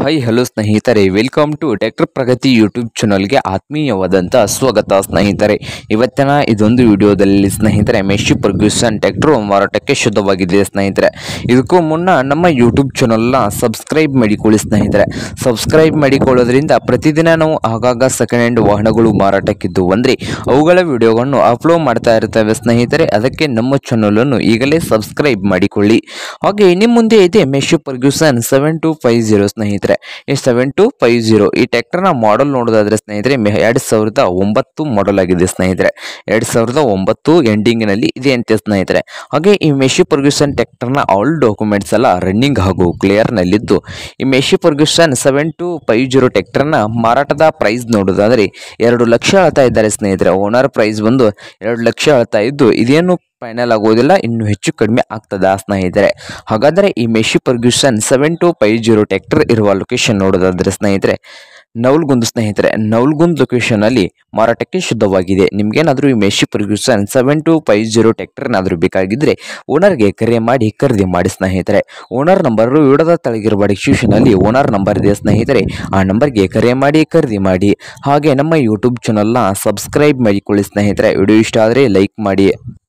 Hi hello ಸ್ನೇಹಿತರೆ, welcome to tractor Pragati YouTube ಚಾನಲ್ಗೆ ಆತ್ಮೀಯವಾದಂಥ ಸ್ವಾಗತ ಸ್ನೇಹಿತರೆ. ಇವತ್ತಿನ ಇದೊಂದು ವಿಡಿಯೋದಲ್ಲಿ ಸ್ನೇಹಿತರೆ ಮೆಶಿ ಫರ್ಗ್ಯೂಸನ್ ಟ್ರ್ಯಾಕ್ಟರ್ ಮಾರಾಟಕ್ಕೆ ಶುದ್ಧವಾಗಿದೆ ಸ್ನೇಹಿತರೆ. ಇದಕ್ಕೂ ಮುನ್ನ ನಮ್ಮ ಯೂಟ್ಯೂಬ್ ಚಾನಲ್ನ ಸಬ್ಸ್ಕ್ರೈಬ್ ಮಾಡಿಕೊಳ್ಳಿ ಸ್ನೇಹಿತರೆ. ಸಬ್ಸ್ಕ್ರೈಬ್ ಮಾಡಿಕೊಳ್ಳೋದ್ರಿಂದ ಪ್ರತಿದಿನ ನಾವು ಆಗಾಗ ಸೆಕೆಂಡ್ ಹ್ಯಾಂಡ್ ವಾಹನಗಳು ಮಾರಾಟಕ್ಕಿದ್ದು ಅಂದರೆ ಅವುಗಳ ವಿಡಿಯೋಗಳನ್ನು ಅಪ್ಲೋಡ್ ಮಾಡ್ತಾ ಇರ್ತೇವೆ ಸ್ನೇಹಿತರೆ. ಅದಕ್ಕೆ ನಮ್ಮ ಚಾನಲನ್ನು ಈಗಲೇ ಸಬ್ಸ್ಕ್ರೈಬ್ ಮಾಡಿಕೊಳ್ಳಿ. ಹಾಗೆ ನಿಮ್ಮ ಮುಂದೆ ಇದೆ ಮೆಶಿ ಫರ್ಗ್ಯೂಸನ್ 7250 ಸ್ನೇಹಿತರೆ. ಈ 7250 ಈ ಟ್ರ್ಯಾಕ್ಟರ್ನ ಮಾಡೆಲ್ ನೋಡೋದಾದ್ರೆ ಸ್ನೇಹಿತರೆ 2009 ಮಾಡೆಲ್ ಆಗಿದೆ ಸ್ನೇಹಿತರೆ. 2009 ಎಂಡಿಂಗ್ನಲ್ಲಿ ಇದೆ ಅಂತೆ ಸ್ನೇಹಿತರೆ. ಹಾಗೆ ಈ ಮೆಶಿ ಫರ್ಗ್ಯೂಸನ್ ಟ್ರ್ಯಾಕ್ಟರ್ನ ಆಲ್ ಡಾಕ್ಯುಮೆಂಟ್ಸ್ ಎಲ್ಲ ರನ್ನಿಂಗ್ ಹಾಗೂ ಕ್ಲಿಯರ್ನಲ್ಲಿದ್ದು, ಈ ಮೆಶಿ ಫರ್ಗ್ಯೂಸನ್ 7250 ಟ್ರ್ಯಾಕ್ಟರ್ನ ಮಾರಾಟದ ಪ್ರೈಸ್ ನೋಡೋದಾದ್ರೆ 2 ಲಕ್ಷ ಹೇಳ್ತಾ ಇದ್ದಾರೆ ಸ್ನೇಹಿತರೆ. ಓನರ್ ಪ್ರೈಸ್ ಬಂದು 2 ಲಕ್ಷ ಹೇಳ್ತಾ ಇದ್ದು, ಇದೇನು ಫೈನಲ್ ಆಗೋದಿಲ್ಲ, ಇನ್ನು ಹೆಚ್ಚು ಕಡಿಮೆ ಆಗ್ತದ ಸ್ನೇಹಿತರೆ. ಹಾಗಾದರೆ ಈ ಮೆಶಿ ಫರ್ಗ್ಯೂಸನ್ 7250 ಟ್ರ್ಯಾಕ್ಟರ್ ಇರುವ ಲೊಕೇಶನ್ ನೋಡೋದಾದ್ರೆ ಸ್ನೇಹಿತರೆ ನವಲ್ಗುಂದ್ ಸ್ನೇಹಿತರೆ. ನವಲ್ಗುಂದ್ ಲೊಕೇಶನ್ ಅಲ್ಲಿ ಮಾರಾಟಕ್ಕೆ ಶುದ್ಧವಾಗಿದೆ. ನಿಮ್ಗೇನಾದರೂ ಈ ಮೆಶಿ ಫರ್ಗ್ಯೂಸನ್ 7250 ಟ್ರ್ಯಾಕ್ಟರ್ನಾದರೂ ಬೇಕಾಗಿದ್ರೆ ಓನರ್ಗೆ ಕರೆ ಮಾಡಿ ಖರೀದಿ ಮಾಡಿ ಸ್ನೇಹಿತರೆ. ಓನರ್ ನಂಬರು ವಿಡಿಯೋದ ತೆಳಗಿರುವ ಡಿಸ್ಕ್ರಿಪ್ಷನ್ ಅಲ್ಲಿ ಓನರ್ ನಂಬರ್ ಇದೆ ಸ್ನೇಹಿತರೆ. ಆ ನಂಬರ್ಗೆ ಕರೆ ಮಾಡಿ ಖರೀದಿ ಮಾಡಿ. ಹಾಗೆ ನಮ್ಮ ಯೂಟ್ಯೂಬ್ ಚಾನಲ್ನ ಸಬ್ಸ್ಕ್ರೈಬ್ ಮಾಡಿಕೊಳ್ಳಿ ಸ್ನೇಹಿತರೆ. ವಿಡಿಯೋ ಇಷ್ಟ ಆದರೆ ಲೈಕ್ ಮಾಡಿ.